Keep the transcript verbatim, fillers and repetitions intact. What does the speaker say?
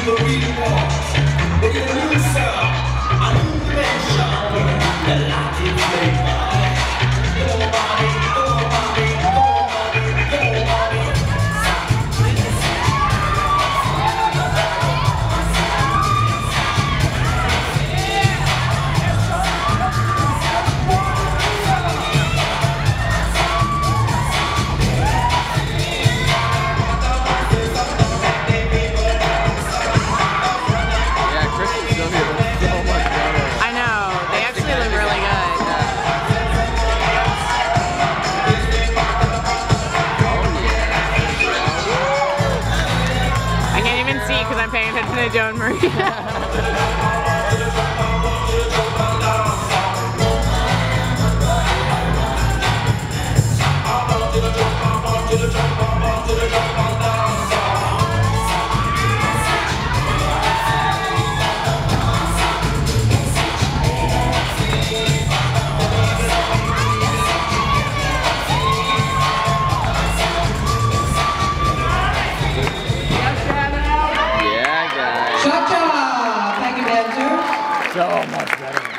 the real ones. We're gonna new sound, a new dimension, the Latin flavor. Go mommy, go mommy, go mommy, go mommy. Because I'm paying attention to Joe and Maria. So much better.